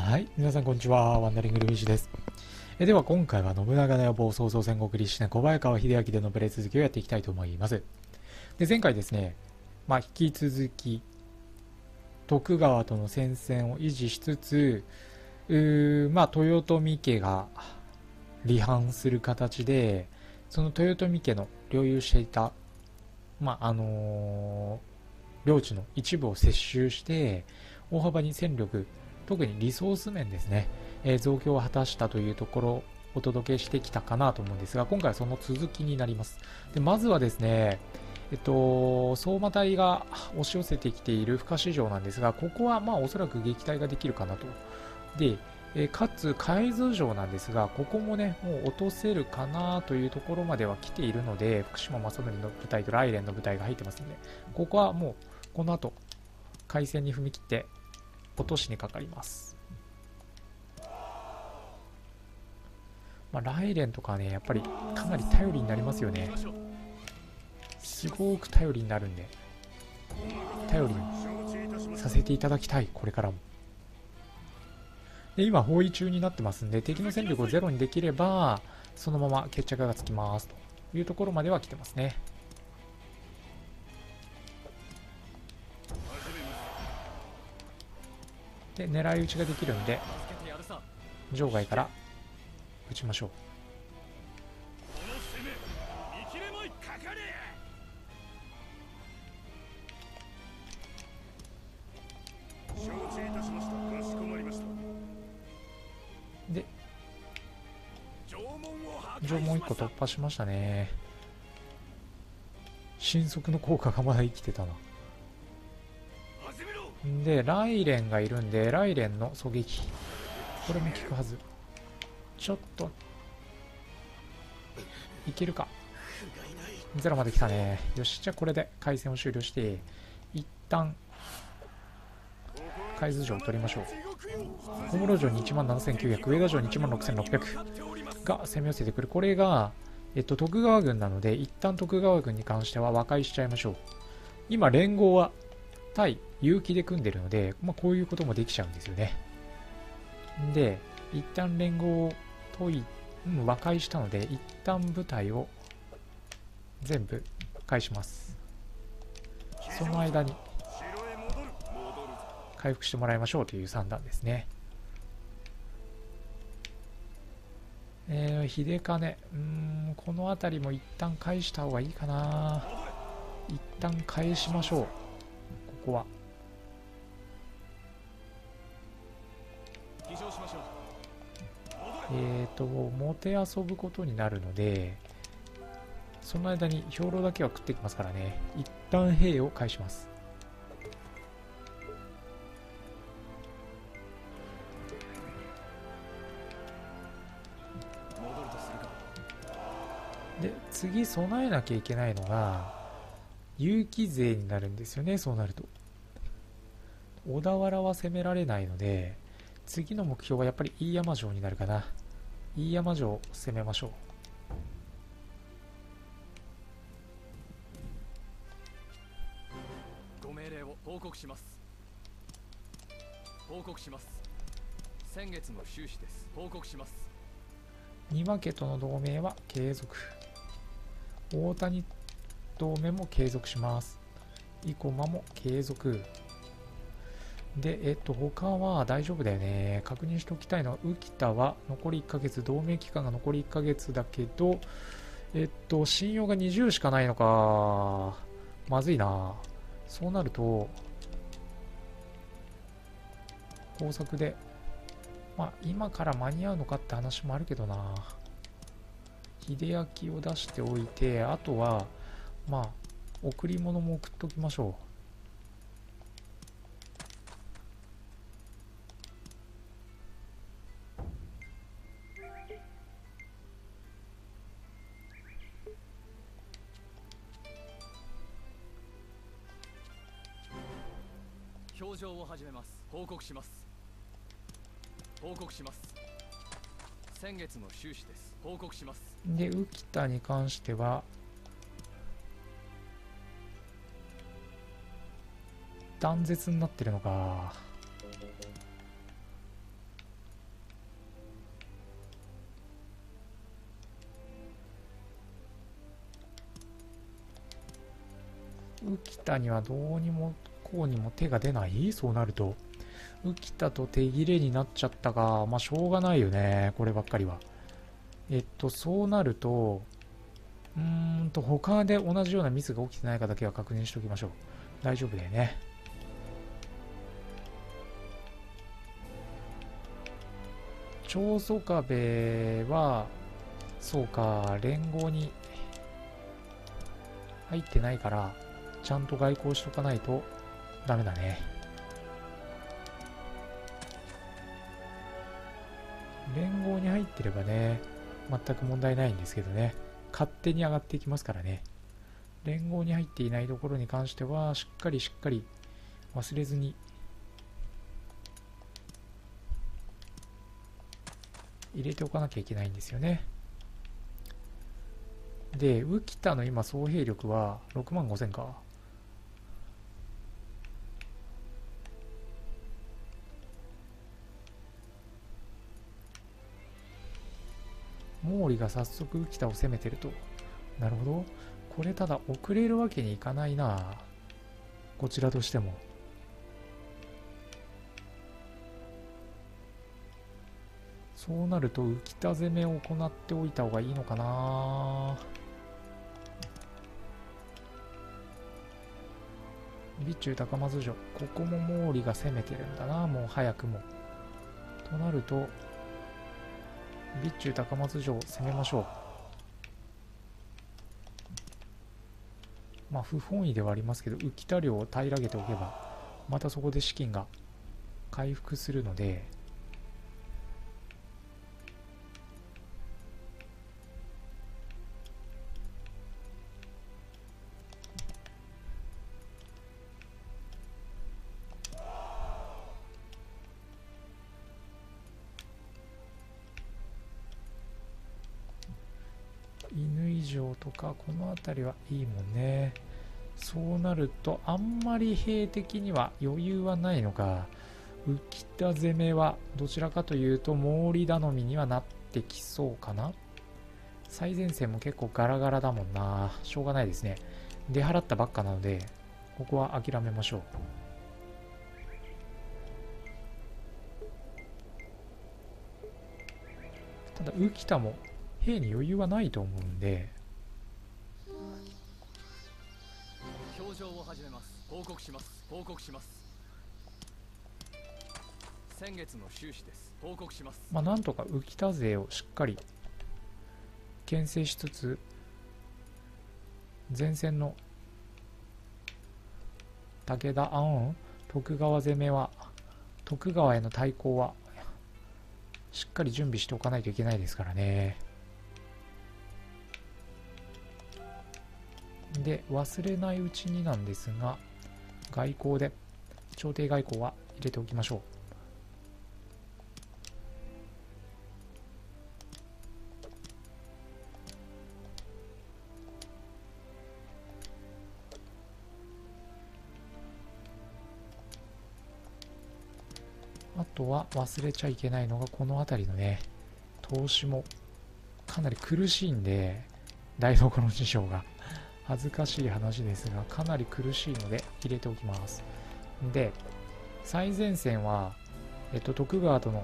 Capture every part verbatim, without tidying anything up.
はい、皆さんこんにちは。ワンダリングルビーシです。えでは今回は信長の野望創造戦国立志伝小早川秀明でのプレイ続きをやっていきたいと思います。で前回ですね、まあ、引き続き徳川との戦線を維持しつつ、うーまあ、豊臣家が離反する形で、その豊臣家の領有していた、まああのー領地の一部を接収して大幅に戦力、特にリソース面ですね、えー増強を果たしたというところをお届けしてきたかなと思うんですが、今回はその続きになります。でまずはですね、えっと、相馬隊が押し寄せてきている深市場なんですが、ここはまあおそらく撃退ができるかなと。で、えーかつ海津城なんですが、ここもね、もう落とせるかなというところまでは来ているので、福島正則の部隊とライレンの部隊が入ってますので、ここはもうこの後海戦に踏み切って落としにかかります。まあ、ライレンとかはね、やっぱりかなり頼りになりますよね。すごく頼りになるんで、頼りにさせていただきたい、これからも。で今包囲中になってますんで、敵の戦力をゼロにできればそのまま決着がつきますというところまでは来てますね。で狙い撃ちができるんで場外から撃ちましょう。で城門いっこ突破しましたね。神速の効果がまだ生きてたな。でライレンがいるんで、ライレンの狙撃これも効くはず。ちょっといけるか。ゼロまで来たね。よし、じゃあこれで回戦を終了して一旦海津城を取りましょう。小室城にいちまんななせんきゅうひゃく、上田城にいちまんろくせんろっぴゃくが攻め寄せてくる。これが、えっと、徳川軍なので、一旦徳川軍に関しては和解しちゃいましょう。今連合は対結城で組んでるので、まあ、こういうこともできちゃうんですよね。で一旦連合を解い、うん、和解したので、一旦部隊を全部返します。その間に回復してもらいましょうという算段ですね。えー、秀金、うーん、この辺りも一旦返した方がいいかな。一旦返しましょう、ここは。えーと、もて遊ぶことになるので、その間に兵糧だけは食ってきますからね。一旦兵を返します。で次備えなきゃいけないのが結城勢になるんですよね。そうなると小田原は攻められないので、次の目標はやっぱり飯山城になるかな。飯山城を攻めましょう。 ご命令を報告します。報告します。先月の収支です。報告します。 丹羽家との同盟は継続。大谷同盟も継続します。生駒も継続で、えっと他は大丈夫だよね。確認しておきたいのは、浮田は残りいっかげつ、同盟期間が残りいっかげつだけど、えっと信用がにじゅうしかないのか。まずいな。そうなると工作で、まあ今から間に合うのかって話もあるけどな。秀明を出しておいて、あとはまあ贈り物も送っときましょう。 表情を始めます。報告します。報告します。先月の収支です。報告します。 で浮田に関しては断絶になってるのか。 浮田にはどうにもこうにも手が出ない。そうなると浮田と手切れになっちゃったが、まあしょうがないよね、こればっかりは。えっとそうなるとうーんと他で同じようなミスが起きてないかだけは確認しておきましょう。大丈夫だよね。長宗我部はそうか、連合に入ってないからちゃんと外交しとかないとダメだね。連合に入ってればね全く問題ないんですけどね、勝手に上がっていきますからね。連合に入っていないところに関してはしっかりしっかり忘れずに入れておかなきゃいけないんですよね。で、浮田の今総兵力はろくまんごせんか。毛利が早速浮田を攻めてると。なるほど。これただ遅れるわけにいかないな、こちらとしても。そうなると浮田攻めを行っておいた方がいいのかな。備中高松城、ここも毛利が攻めてるんだな、もう早くも。となると備中高松城を攻めましょう。まあ不本意ではありますけど浮田領を平らげておけばまたそこで資金が回復するので、乾城とかこの辺りはいいもんね。そうなるとあんまり兵的には余裕はないのか。浮田攻めはどちらかというと毛利頼みにはなってきそうかな。最前線も結構ガラガラだもんな。しょうがないですね。出払ったばっかなのでここは諦めましょう。ただ浮田も兵に余裕はないと思うんで、 表情を始めます。報告します。報告します。先月の収支です。報告します。 まあなんとか浮田勢をしっかり牽制しつつ前線の武田安徳川攻めは徳川への対抗はしっかり準備しておかないといけないですからね。で忘れないうちになんですが外交で朝廷外交は入れておきましょう。あとは忘れちゃいけないのがこの辺りのね投資もかなり苦しいんで、台所の師匠が恥ずかしい話ですがかなり苦しいので入れておきます。で最前線は、えっと、徳川との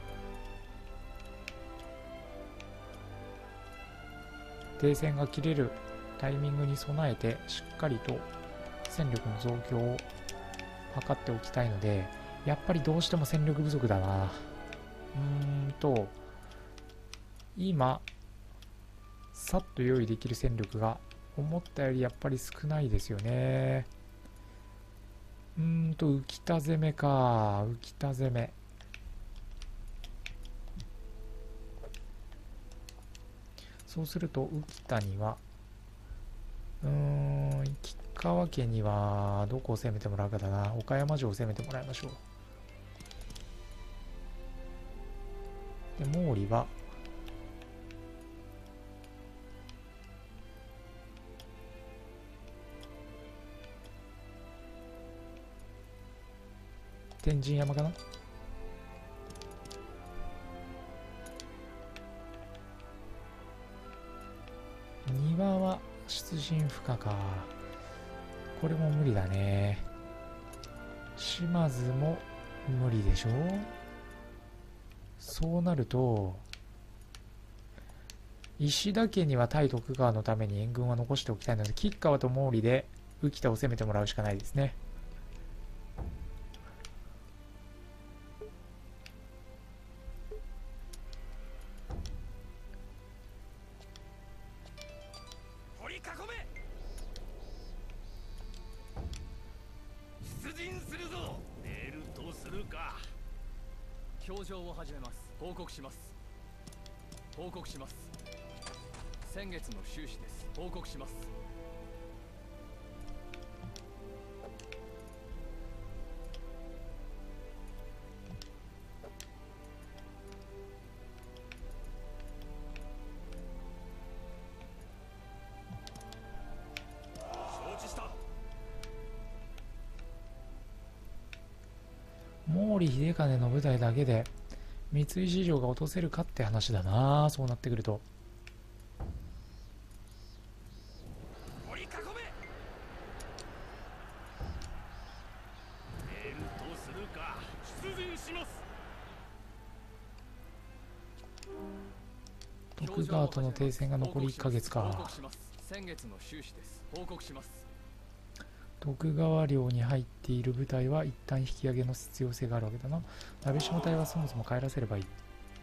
停戦が切れるタイミングに備えてしっかりと戦力の増強を図っておきたいので、やっぱりどうしても戦力不足だな。うーんと今さっと用意できる戦力が思ったよりやっぱり少ないですよね。うーんと浮田攻めか。浮田攻めそうすると浮田にはうーん吉川家にはどこを攻めてもらうかだな。岡山城を攻めてもらいましょう。で毛利は天神山かな。庭は出陣不可か。 これも無理だね。島津も無理でしょ。そうなると石田家には対徳川のために援軍は残しておきたいので、吉川と毛利で浮田を攻めてもらうしかないですね。 取り囲め。出陣するぞ。メールとするか。表情を始めます。報告します。報告します。先月の収支です。報告します。承知した。 毛利秀兼の部隊だけで三井市場が落とせるかって話だな。そうなってくると取り囲め。メールとするか。出陣します。 徳川との停戦が残りいっかげつか。 報告します。先月の収支です。報告します。 徳川領に入っている部隊は一旦引き上げの必要性があるわけだな。鍋島隊はそもそも帰らせればいい。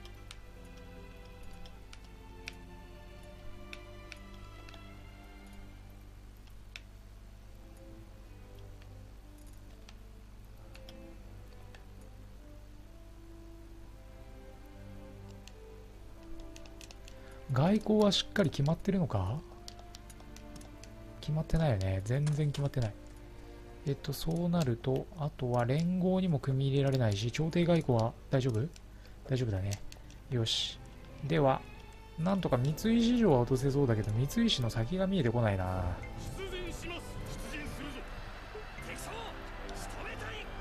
外交はしっかり決まってるのか。決まってないよね。全然決まってない。えっとそうなるとあとは連合にも組み入れられないし、朝廷外交は大丈夫大丈夫だね。よし。ではなんとか三井市場は落とせそうだけど、三井市の先が見えてこないな。 出陣します。出陣するぞ。敵将仕留めたい。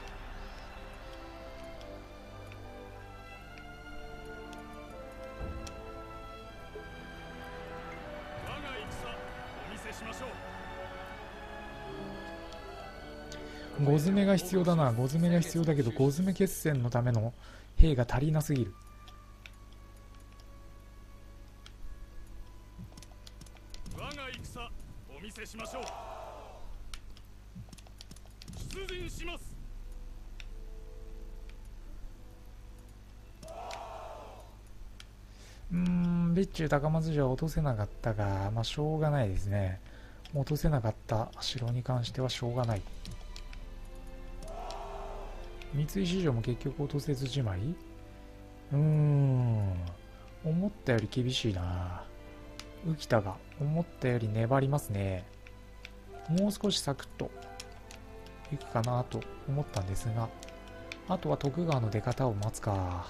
我が戦お見せしましょう。 ご詰めが必要だな。ご詰めが必要だけど、ご詰め決戦のための兵が足りなすぎる。 我が戦お見せしましょう。出陣します。 うーん、備中高松城は落とせなかったが、まあしょうがないですね。落とせなかった城に関してはしょうがない。三井市場も結局落とせずじまいうーん、思ったより厳しいな。浮田が思ったより粘りますね。もう少しサクッといくかなと思ったんですが、あとは徳川の出方を待つか。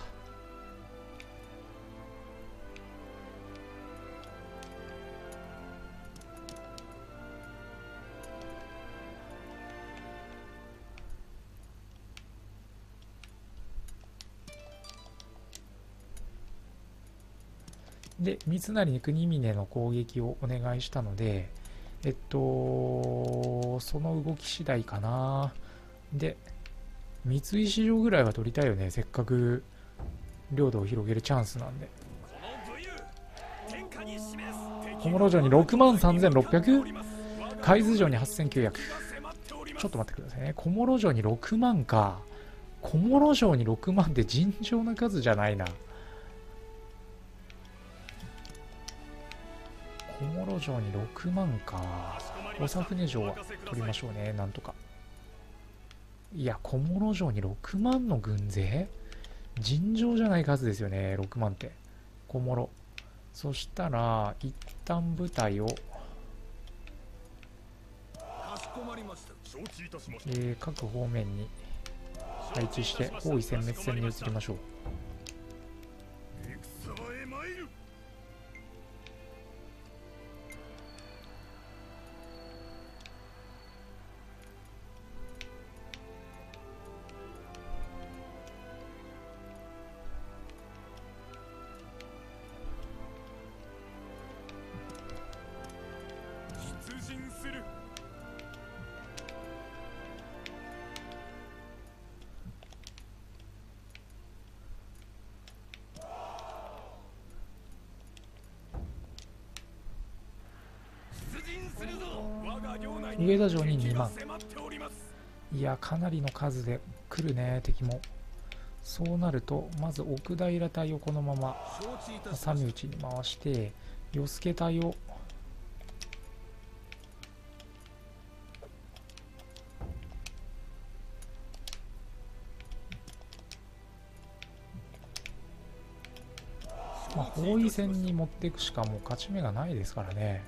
で、三成に国峰の攻撃をお願いしたので、えっと、その動き次第かな。で、三井市場ぐらいは取りたいよね。せっかく領土を広げるチャンスなんで。小諸城に ろくまんさんぜんろっぴゃく？ 海津城にはっせんきゅうひゃく。ちょっと待ってくださいね。小諸城にろくまんか。小諸城にろくまんって尋常な数じゃないな。小諸城にろくまんか。長船城は取りましょうね。なんとか。いや、小諸城にろくまんの軍勢尋常じゃない数ですよね。ろくまんって。小諸。そしたら、一旦部隊を、えー、各方面に配置して、包囲殲滅戦に移りましょう。 上田城ににまん。いや、かなりの数で来るね、敵も。そうなるとまず奥平隊をこのまま挟み撃ちに回して、与助隊をまあ包囲戦に持っていくしかもう勝ち目がないですからね。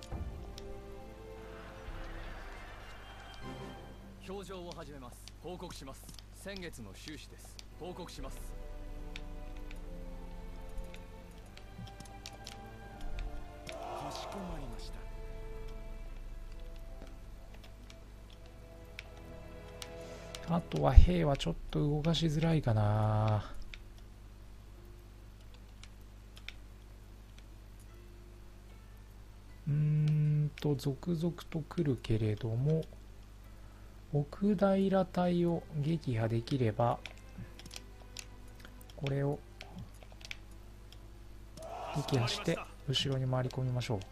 表情を始めます。報告します。先月の収支です。報告します。かしこまりました。 あとは兵はちょっと動かしづらいかな。うーんと続々と来るけれども、奥平隊を撃破できればこれを撃破して後ろに回り込みましょう。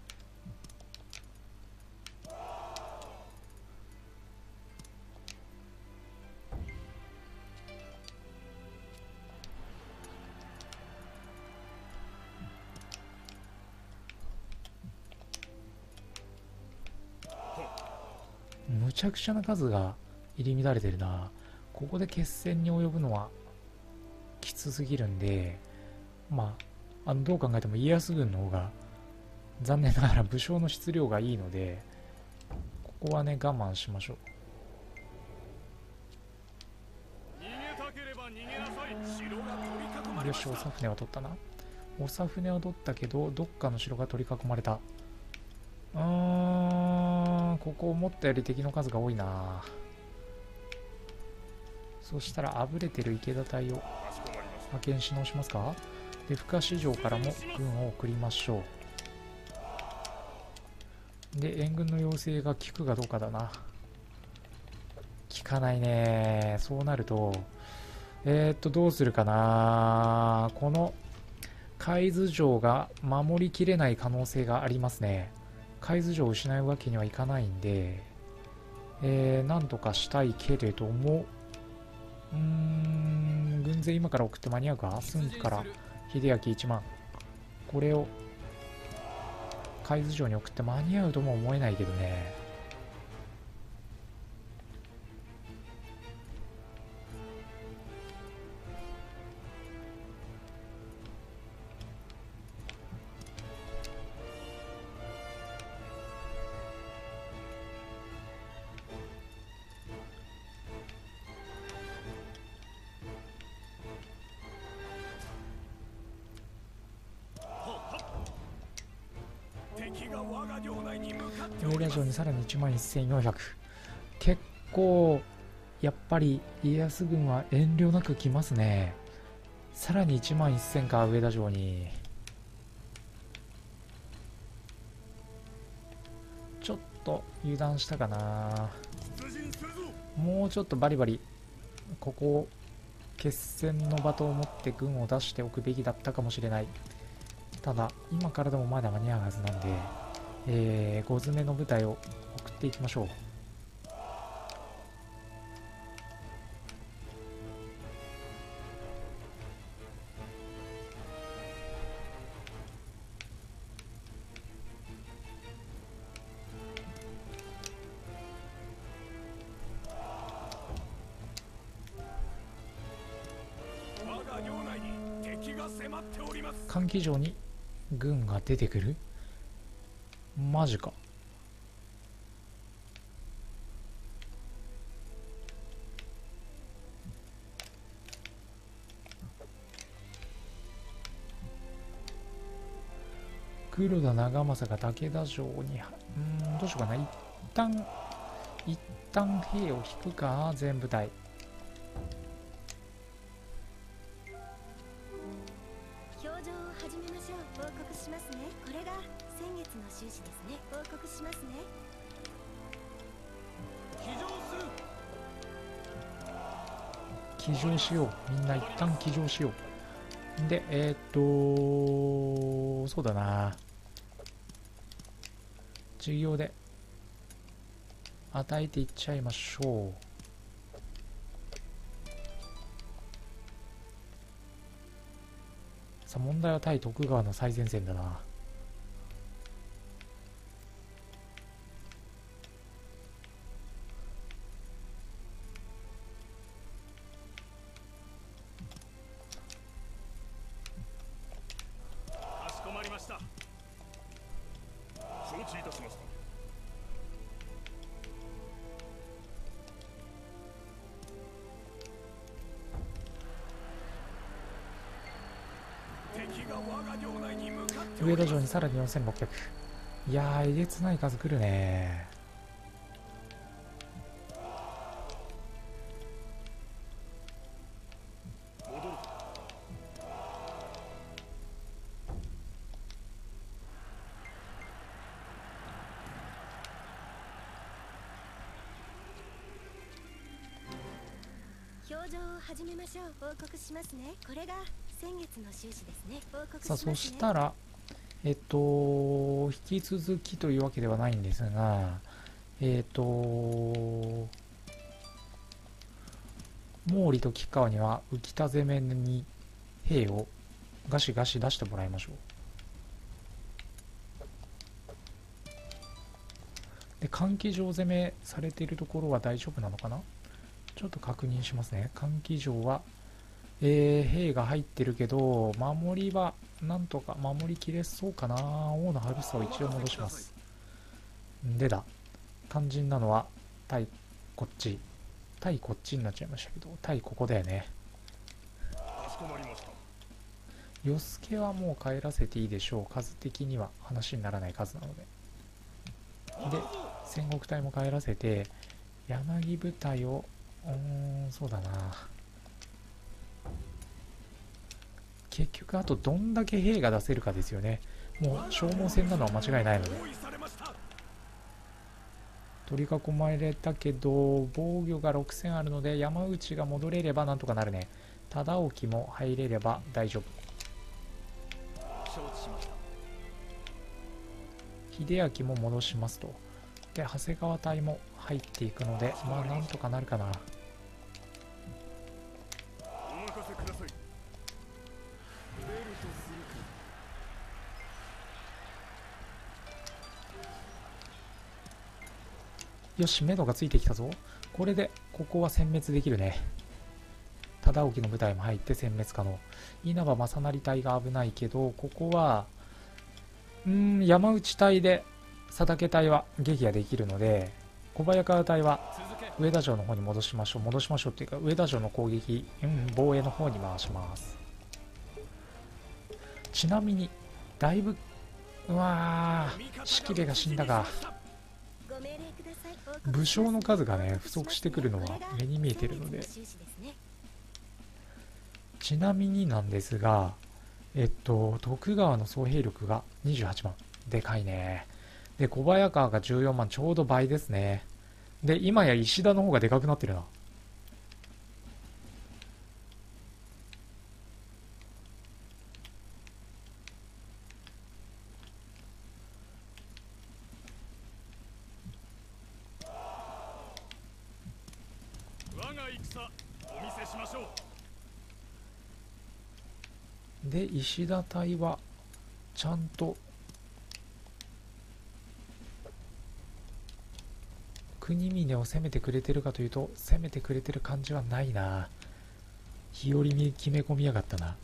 むちゃくちゃな数が入り乱れてるな。ここで決戦に及ぶのはきつすぎるんで、まあ、あのどう考えても家康軍の方が残念ながら武将の質量がいいので、ここはね我慢しましょう。よし、長船は取ったな。長船は取ったけどどっかの城が取り囲まれた。うーん、ここ思ったより敵の数が多いな。そしたらあぶれてる池田隊を派遣し直しますか。で、深市場からも軍を送りましょう。で、援軍の要請が効くかどうかだな。効かないね。そうなるとえー、っとどうするかな。この海津城が守りきれない可能性がありますね。海津城を失うわけにはいかないんで、えー、なんとかしたいけれども、うーん、軍勢今から送って間に合うか。駿府から秀明いちまん、これを海津城に送って間に合うとも思えないけどね。上田城にさらにいちまんせんよんひゃく。結構やっぱり家康軍は遠慮なく来ますね。さらにいちまんせんか。上田城にちょっと油断したかな。もうちょっとバリバリここを決戦の場と思って軍を出しておくべきだったかもしれない。ただ今からでもまだ間に合うはずなんで、えー、ご詰めの部隊を送っていきましょう。換気城に軍が出てくる。マジか。黒田長政が武田城に、うーん、どうしようかな。一旦一旦兵を引くか。全部隊表情を始めましょう。報告しますね。これが先月の収支ですね。報告しますね。 騎乗しよう。みんな一旦騎乗しよう。で、えー、っとそうだな、 授業で与えていっちゃいましょう。さあ問題は対徳川の最前線だな。 かしこまりました。承知いたしました。敵が我が領内に向かっております。 上田城にさらによんせんろっぴゃく。いやー、えげつない数来るね。 戻る。 表情を始めましょう。報告しますね。これが先月の収支ですね。報告しさあ、 ますね。 そしたら、えっと、引き続きというわけではないんですが、えっと、毛利と吉川には浮田攻めに兵をガシガシ出してもらいましょう。で、換気場攻めされているところは大丈夫なのかな。ちょっと確認しますね。換気場は、えー、兵が入ってるけど、守りはなんとか守りきれそうかな。王のハルスを一応戻します。でだ、肝心なのは対こっち。対こっちになっちゃいましたけど、対ここだよね。 かしこまりました。 与助はもう帰らせていいでしょう。数的には話にならない数なので。で、戦国隊も帰らせて、柳部隊を、うーん、そうだな。結局あとどんだけ兵が出せるかですよね。もう消耗戦なのは間違いないので。取り囲まれたけど防御がろくせんあるので山内が戻れればなんとかなるね。忠興も入れれば大丈夫。 承知しました。 秀明も戻しますと。で長谷川隊も入っていくのでまあなんとかなるかな。 お任せください。出るとするか。 よし、目処がついてきたぞ。これでここは殲滅できるね。忠興の部隊も入って殲滅可能。稲葉正成隊が危ないけど、ここはうーん山内隊で佐竹隊は撃破できるので、小早川隊は続け。 上田城の方に戻しましょう。戻しましょうっていうか、上田城の攻撃、うん、防衛の方に回します。ちなみにだいぶ、うわー、式部が死んだが、 ご命令ください。報告します武将の数がね不足してくるのは目に見えているので。 先月の収支ですね。 ちなみになんですが、えっと徳川の総兵力がにじゅうはちまん、でかいね。で小早川がじゅうよんまん、ちょうど倍ですね。で今や石田の方がでかくなってるな。 我が戦お見せしましょう。 で石田隊はちゃんと国峰を攻めてくれてるかというと、攻めてくれてる感じはないな。日和見決め込みやがったな。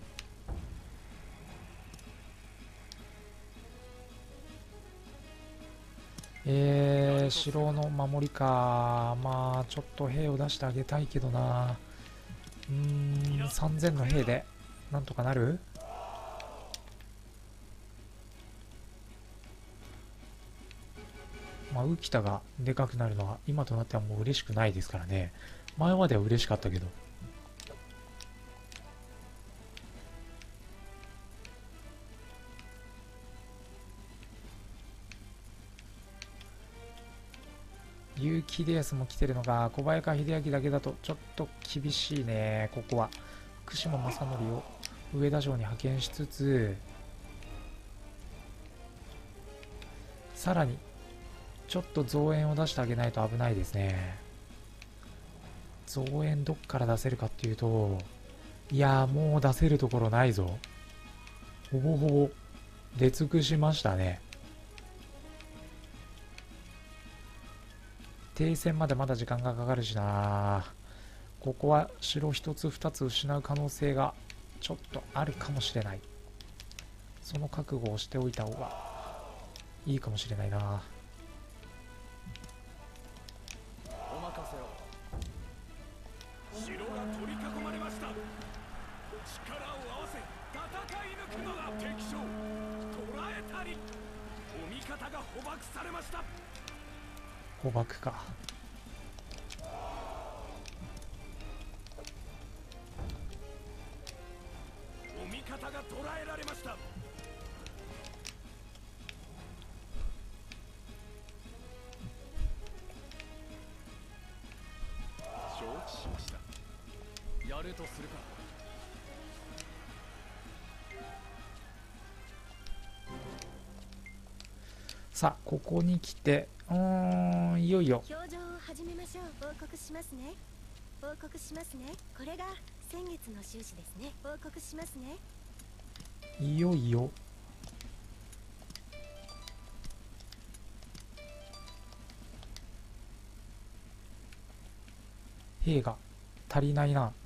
えー、城の守りか。まあちょっと兵を出してあげたいけどな。うーん、さんぜんの兵でなんとかなる。まあ、浮田がでかくなるのは今となってはもう嬉しくないですからね。前までは嬉しかったけど。結城秀康も来てるのが小早川秀明だけだとちょっと厳しいね。ここは福島正則を上田城に派遣しつつ、さらにちょっと増援を出してあげないと危ないですね。増援どっから出せるかっていうと、いやーもう出せるところないぞ。ほぼほぼ出尽くしましたね。停戦までまだ時間がかかるしな。ここは城一つ二つ失う可能性がちょっとあるかもしれない。その覚悟をしておいた方がいいかもしれないな。 お任せを。 城が取り囲まれました。力を合わせ戦い抜くのが敵将。捕らえたり。お味方が捕獲されました。 捕獲か。 お味方が捕らえられました。承知しました。 やるとするか。 さあここに来て、うーんいよいよ表情を始めましょう。報告しますね。報告しますね。これが先月の収支ですね。報告しますね。 いよいよ兵が足りないな。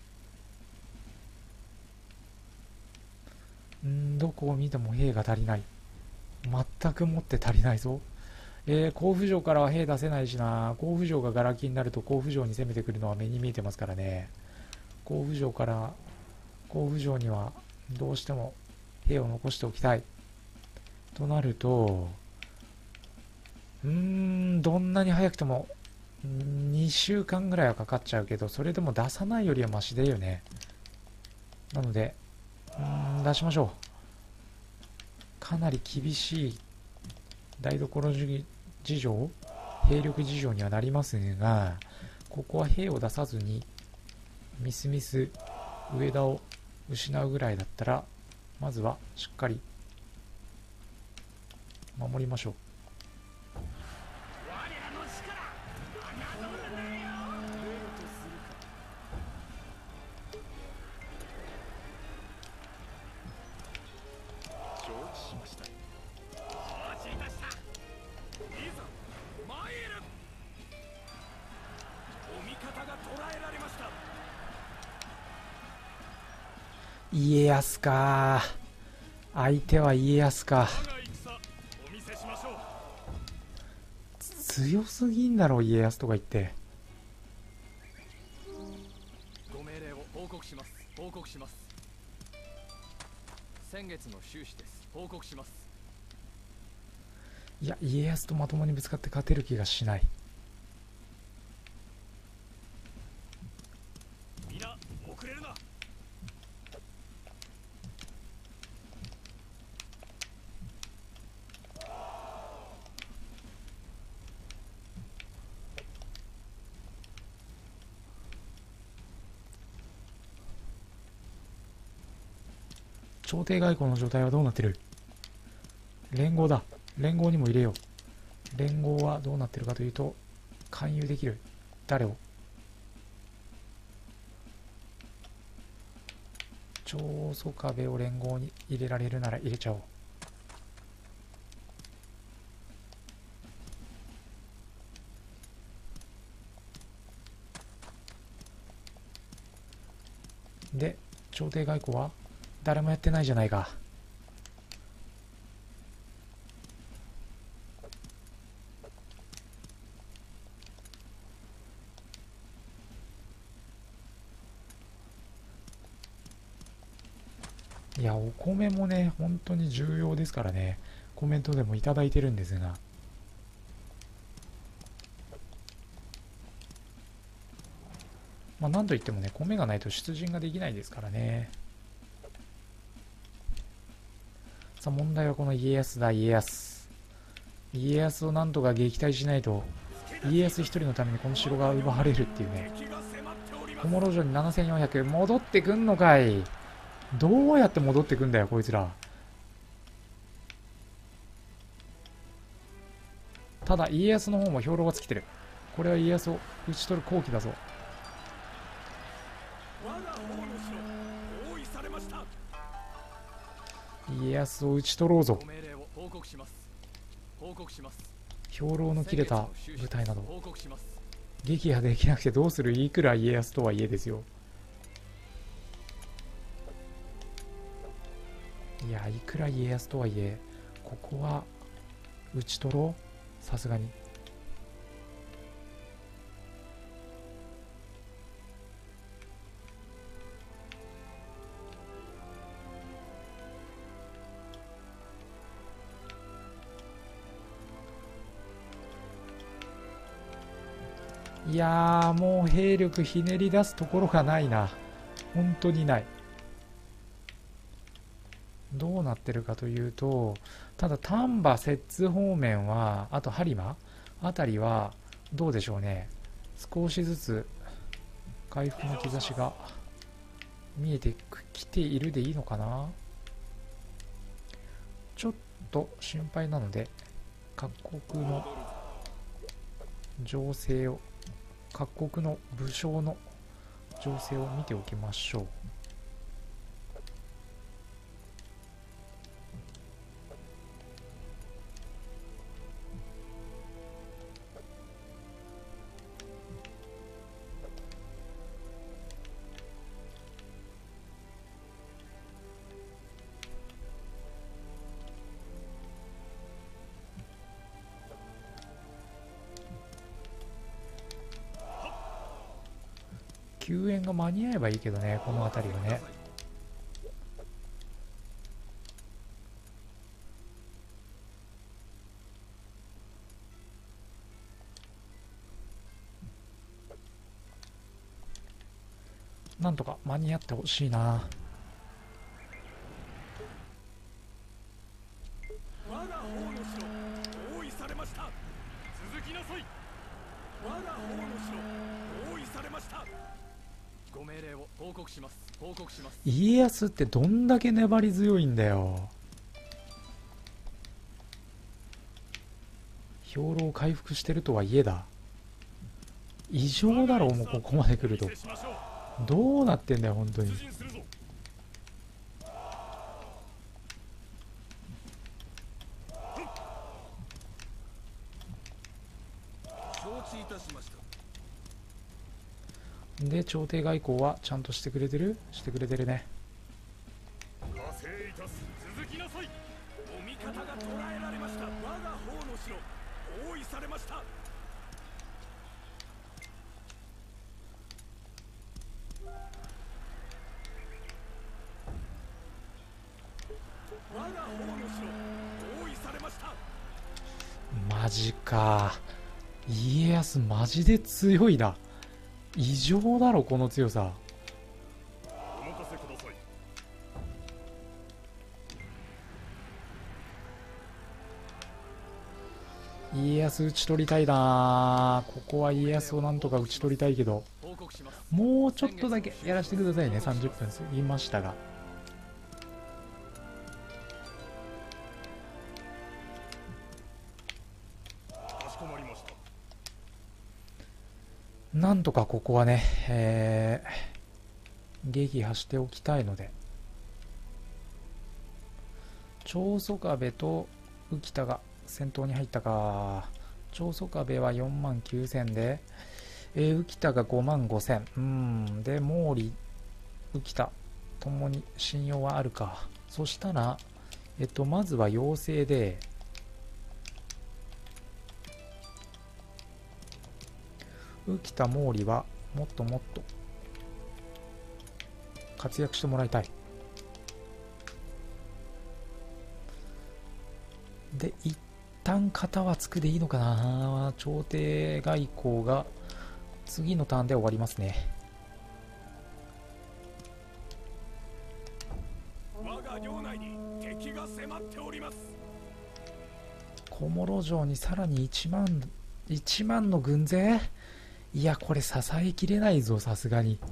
んーどこを見ても兵が足りない。全くもって足りないぞ。えー、甲府城からは兵出せないしな。甲府城がガラ空きになると甲府城に攻めてくるのは目に見えてますからね。甲府城から甲府城にはどうしても兵を残しておきたいとなると、うーんどんなに早くてもにしゅうかんぐらいはかかっちゃうけど、それでも出さないよりはマシだよね。なのでうーん出しましょう。かなり厳しい台所事情、兵力事情にはなりますが、ここは兵を出さずにみすみす上田を失うぐらいだったら、まずはしっかり守りましょう。家康か。相手は家康か。強すぎんだろ家康とか言って。 ご命令を報告します。報告します。先月の収支です。報告します。 いや家康とまともにぶつかって勝てる気がしない。 みな遅れるな。 朝廷外交の状態はどうなってる？連合だ。連合にも入れよう。連合はどうなってるかというと、勧誘できる。誰を？長宗我部を連合に入れられるなら入れちゃおう。で、朝廷外交は誰もやってないじゃないか。いや、お米もね、本当に重要ですからね。コメントでもいただいてるんですが。まあ、なんといってもね、米がないと出陣ができないですからね。さあ、問題はこの家康だ、家康。家康をなんとか撃退しないと、家康一人のためにこの城が奪われるっていうね。小諸城にななせんよんひゃく、戻ってくんのかい。どうやって戻ってくんだよ、こいつら。 ただ家康の方も兵糧が尽きてる。これは家康を討ち取る好機だぞ。 我が方の城包囲されました。 家康を討ち取ろうぞ。 ご命令を報告します。報告します。 兵糧の切れた部隊など報告します。 撃破できなくてどうする。いくら家康とはいえですよ。いや、いくら家康とはいえここは討ち取ろう、さすがに。いやー、もう兵力ひねり出すところがないな。本当にない。どうなってるかというと、ただ丹波摂津方面は、あと播磨あたりはどうでしょうね。少しずつ回復の兆しが見えてきているでいいのかな。ちょっと心配なので各国の情勢を、各国の武将の情勢を見ておきましょう。救援が間に合えばいいけどね、この辺りはね。なんとか間に合ってほしいな。 我が方の城包囲されました。続きなさい。我が方の城包囲されました。 ご命令を報告します。報告します。 家康ってどんだけ粘り強いんだよ。兵糧を回復してるとはいえだ。異常だろう、もうここまで来ると。どうなってんだよ本当に。 承知いたしました。 で朝廷外交はちゃんとしてくれてるしてくれてるね。 加勢いたす。続きなさい。お味方が捕らえられました。我が方の城包囲されました。我が方の城包囲されました。 マジか。家康マジで強いな。異常だろこの強さ。 お任せください。 家康討ち取りたいな。ここは家康をなんとか討ち取りたいけど、 報告します。 もうちょっとだけやらせてくださいね。さんじゅっぷん過ぎましたが。 かしこまりました。 なんとかここはね、えー、撃破しておきたいので、長宗我部と浮田が戦闘に入ったか。長宗我部はよんまんきゅうせんで、えー、浮田がごまんごせん。うんで毛利浮田ともに信用はあるか。そしたらえっとまずは要請で、浮田毛利はもっともっと活躍してもらいたい。で一旦型はつくでいいのかな。朝廷外交が次のターンで終わりますね。 我が領内に敵が迫っております。 小諸城にさらにいちまんいちまんの軍勢。いやこれ支えきれないぞさすがに。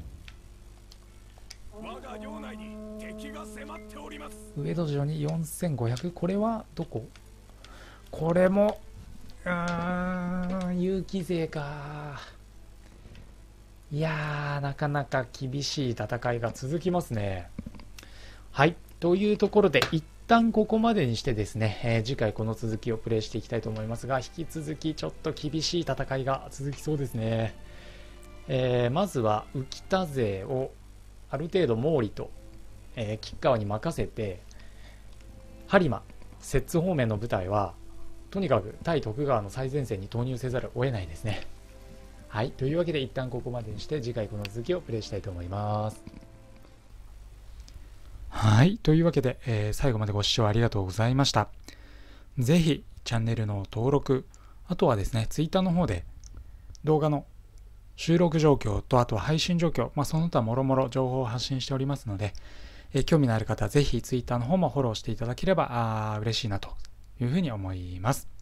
我が領内に敵が迫っております。 上戸城によんせんごひゃく。これはどこ。これもーん、有機勢か。いやー、なかなか厳しい戦いが続きますね。はい。というところで、一旦ここまでにしてですね、えー、次回この続きをプレイしていきたいと思いますが、引き続きちょっと厳しい戦いが続きそうですね。えー、まずは浮田勢をある程度毛利と、えー、吉川に任せて、播磨、摂津方面の部隊はとにかく対徳川の最前線に投入せざるを得ないですね。はい、というわけで一旦ここまでにして次回この続きをプレイしたいと思います。はい、というわけで、えー、最後までご視聴ありがとうございました。ぜひチャンネルの登録、あとはですね、ツイッターの方で動画の収録状況とあとは配信状況、まあ、その他もろもろ情報を発信しておりますので、えー、興味のある方はぜひツイッターの方もフォローしていただければあ嬉しいなというふうに思います。